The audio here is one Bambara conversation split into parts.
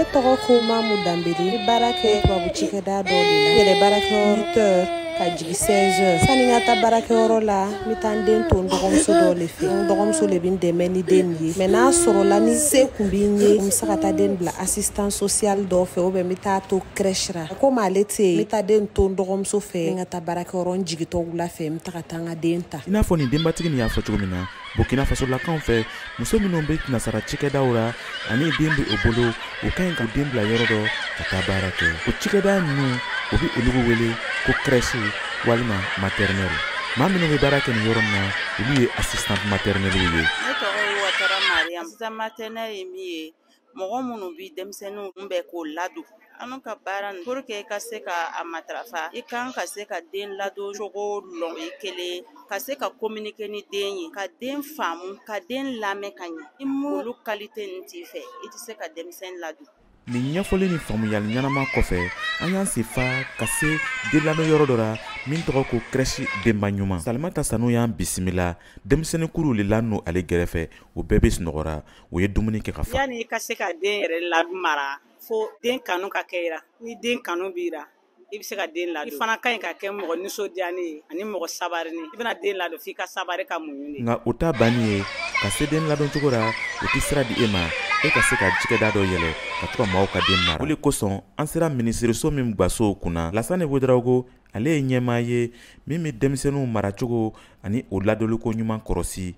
Ne tɔgɔ ko Mamu Dambele, ni baara kɛ tubabu cikɛda dɔ de la. Yɛrɛ baarakɛyɔrɔ 8h ka jigi 16h. Sani n ka taa baarakɛyɔrɔ la, n bɛ taa n den to n dɔgɔmuso dɔ le fɛ. N dɔgɔmuso le bɛ n dɛmɛ ni den ye. Mais n'a sɔrɔla ni se kun bɛ n ye, n bɛ se ka taa den bila assistant social dɔ fɛ, ou bien n bɛ taa to crèche ra. Komi ale tɛ yen, n bɛ taa den to n dɔgɔmuso fɛ. N ka taa baarakɛyɔrɔ n jigitɔ wula fɛ, n bɛ taa ka taa n ka den ta. I n'a fɔ nin denbatigi nin y'a fɔ cogo min na, Burkina Faso lakaw fɛ muso minnu bɛ nasara cikɛdaw ra ani den bɛ o bolo, o ka ɲi ka den bila yɔrɔ dɔ ka taa baara kɛ. O cikɛda ninnu o bɛ olu wele ko crèche walima maternelle. Maa minnu bɛ baara kɛ nin yɔrɔ min na olu ye assistant maternelle ye. Ne tɔgɔ ye Watara Mariam. Assistant maternelle ye min ye mɔgɔ minnu bɛ denmisɛnninw kunbɛn k'o ladon. An ka baara nin pour que i ka se ka a matarafa, i kan ka se ka den ladon cogo lɔn, o ye kelen, ka se ka communiquer ni den ye, ka den faamu, ka den lamɛn ka ɲɛ. Ni olu qualité ninnu t'i fɛ, i tɛ se ka denmisɛnnin ladon. Nin ɲɛfɔli ni faamuyali ɲɛnama kɔfɛ an y'an sefa ka se den ladon yɔrɔ dɔ la min tɔgɔ ko crèche denba ɲuman. Salimata Sanu y'an bisimila denmisɛnnin kuruw le la n'o ale gɛrɛfɛ, o bɛɛ bɛ sunɔgɔra, o ye dumuni kɛ ka fa. Yani i ka se ka den yɛrɛ lamara, fo den kanu ka kɛ i ra. Ni den kanu b'i ra, i bɛ se ka den ladon. I fana ka ɲi ka kɛ mɔgɔ nisɔndiyalen ye ani mɔgɔ sabarinen. I bɛna den ladon f'i ka sabari ka muɲu de. Nka o ta banni ye ka se den ladon cogo ra, o tɛ sira di e ma e ka se ka cikɛda dɔ yɛlɛ ka to ka maaw ka den mara. O de kosɔn an sera minisiriso min gasow kunna. Lasane Ouedraogo ale ye ɲɛmaa ye min bɛ denmisɛnninw mara cogo ani o ladonliko ɲuman kɔrɔsi.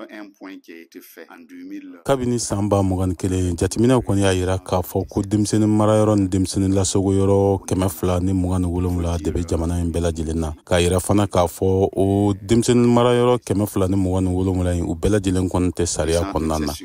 Kabini san 2021 jateminɛw kɔni y'a jira k'a fɔ ko denmisɛnnin marayɔrɔ ni denmisɛnnin lasagoyɔrɔ 227 de bɛ jamana in bɛɛ lajɛlen na. K'a jira fana k'a fɔ o denmisɛnnin marayɔrɔ 227 in u bɛɛ lajɛlen kɔni tɛ sariya kɔnɔna na.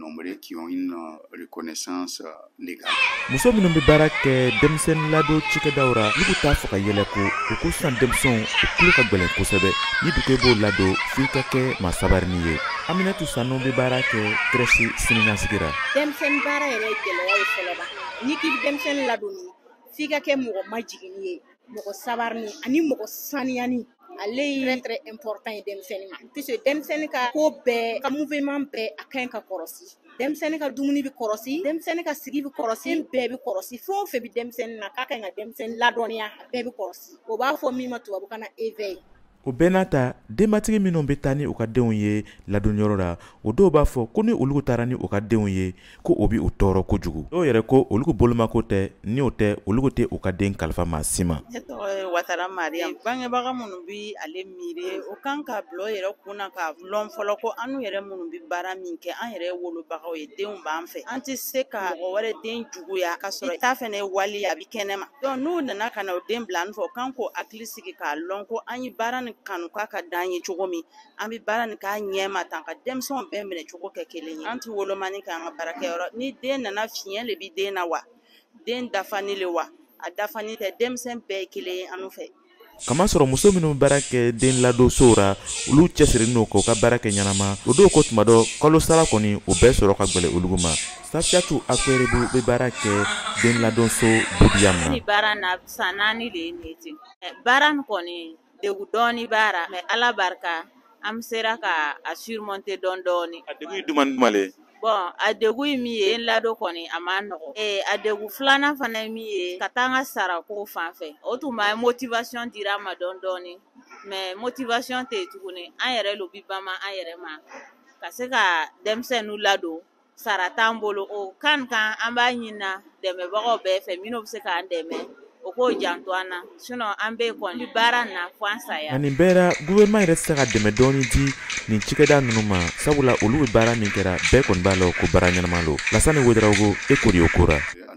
Muso minnu bɛ baara kɛ denmisɛnnin ladon cikɛdaw ra n'u t'a fɔ ka yɛlɛ ko sisan denmisɛnw u tulo ka gɛlɛn kosɛbɛ. Ni du ko i b'o ladon f'i ka kɛ maa sabarini ye. Aminatu Sanu bɛ baara kɛ crèche siniɲɛsigi ra. Denmisɛnnin baara yɛrɛ ye gɛlɛya ye fɔlɔ ba. N'i k'i bɛ denmisɛnnin ladon f'i ka kɛ mɔgɔ majigin ye, mɔgɔ sabarini ani mɔgɔ saniyani. Ale ye très important ye denmisɛnnin ma. Puisque denmisɛnnin ka ko bɛɛ, ka mouvement bɛɛ a ka ɲi ka kɔlɔsi. Denmisɛnnin ka dumuni bɛ kɔlɔsi, denmisɛnnin ka sigi bɛ kɔlɔsi, bɛɛ bɛ kɔlɔsi. Fɛn o fɛn bɛ denmisɛnnin na k'a ka ɲi ka denmisɛnnin ladɔnniya, a bɛɛ bɛ kɔlɔsi. O b'a fɔ min ma tubabukan na éveil. O bɛɛ n'a ta denbatigi minnu bɛ taa ni u ka denw ye ladonyɔrɔ la, o dɔw b'a fɔ ko ni olu taara ni u ka denw ye ko o bɛ u tɔɔrɔ kojugu. Dɔw yɛrɛ ko olu bolomako tɛ, ni o tɛ olu tɛ u ka den kalifa maa si ma. Ne tɔgɔ ye Watara Mariam. Bangebaga minnu bɛ ale miiri o kan ka bila o yɛrɛ kunna ka lɔn fɔlɔ ko an yɛrɛ minnu bɛ baara min kɛ an yɛrɛ wolobagaw ye, denw b'an fɛ. An tɛ se ka mɔgɔ wɛrɛ den juguya ka sɔrɔ i ta fana ye wali a bɛ kɛnɛma. Donc n'u nana ka na o den bila an fɛ, o kan k'o hakili sigi k'a lɔn ko an ye baara nin kanu k'a ka d'an ye cogo min, an bɛ baara nin k'a ɲɛma tan ka denmisɛnw bɛɛ minɛ cogo kɛ kelen ye. An tɛ wolomani kɛ an ka baarakɛyɔrɔ. Ni den nana fiɲɛ le bɛ den na wa, den dafani le wa, a dafani tɛ, denmisɛn bɛɛ ye kelen ye an fɛ. Kamasɔrɔ muso minnu baara kɛ den ladon sow ra olu cɛsirilen don k'u ka baara kɛ ɲɛnama. O dɔw ko tuma dɔ kalo sara kɔni o bɛɛ sɔrɔ ka gɛlɛn olu ma. Safiatou Akperebu bɛ baara kɛ den ladon so Budiyam na. Ni baara na san 4 de ye ne ten. Baara nin kɔni degun dɔɔni b'a ra, mais Ala barika an sera ka a surmonter dɔɔni. A degun ye jumɛn le? Bon, a degun ye min ye ladon kɔni a ma nɔgɔ. A degun filanan fana ye min ye ka taa an ka sara ko fan fɛ. O tun ma motivation dira ma dɔɔni, mais motivation tɛ tuguni. An yɛrɛ lo bi bama an yɛrɛ ma ka se ka denmisɛnninw ladon. Sara t'an bolo o kan an b'a ɲinina dɛmɛbagaw bɛɛ fɛ minnu bɛ se k'an dɛmɛ o k'o janto an na, sinon an bɛ kɔni baara na fo an saya. Nin bɛɛ la gouvernement yɛrɛ tɛ se ka dɛmɛ dɔɔni di nin cikɛda ninnu ma sabula olu bɛ baara min kɛra bɛɛ kɔni b'a la ko baara ɲɛnama lo. Lasane Ouedraogo e ko de o ko ra.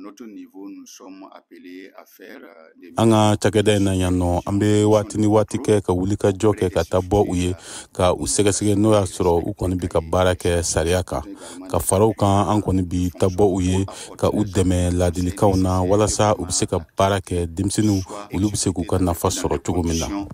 An ka cakɛda in na yan nɔ an bɛ waati ni waati kɛ ka wuli ka jɔ kɛ ka taa bɔ u ye ka u sɛgɛsɛgɛ n'o y'a sɔrɔ u kɔni bɛ ka baara kɛ sariya kan, ka fara u kan an kɔni bi taa bɔ u ye ka u dɛmɛ ladilikanw na walasa u bɛ se ka baara kɛ denmisɛnninw olu bɛ se k'u ka nafa sɔrɔ cogo min na.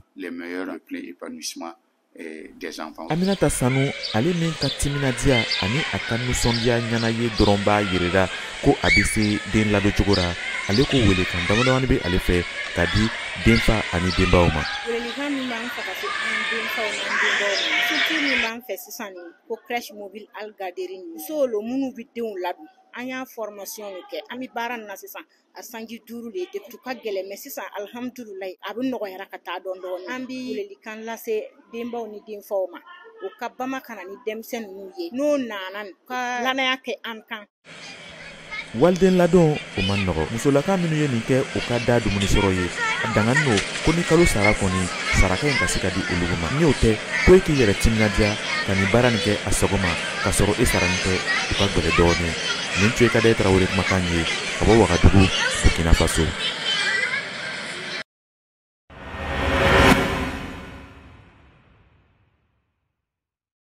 Aminata Sanu ale min ka timinadiya ani a ka nisɔndiya ɲana ye dɔrɔn b'a yirira ko a bɛ se den ladon cogo ra. Ale ko wele kan damadamani bɛ ale fɛ ka di denfa ani denbaw ma. Welelikan min b'an fɛ ka se an denfaw n'an denbaw ma, surtout min b'an fɛ sisan ko crèche mobile Al Gaderi musow lo minnu bɛ denw ladon an y'a formation kɛ an bɛ baara na sisan a sanji 5 de depuis ka gɛlɛn mais sisan alhamdulilayi a bɛ nɔgɔyara ka taa dɔɔni an bɛ welelikan lase denbaw ni denfaw ma o ka bama kana ni denmisɛn ninnu ye n'o nana ka lanaya kɛ an kan. Waliden ladon o man nɔgɔ musolaka minnu ye nin kɛ o ka da dumuni sɔrɔ ye a dangan n'o ko ni kalo sara kɔni saraka in ka se ka di olu ma ni o tɛ ko e k'i yɛrɛ timinadiya ka nin baara nin kɛ a sago ma ka sɔrɔ e sara nin tɛ u ka gɛlɛ dɔɔni nin tun ye Kadaye Tarawele kumakan ye ka bɔ Wagadugu Burkina Faso.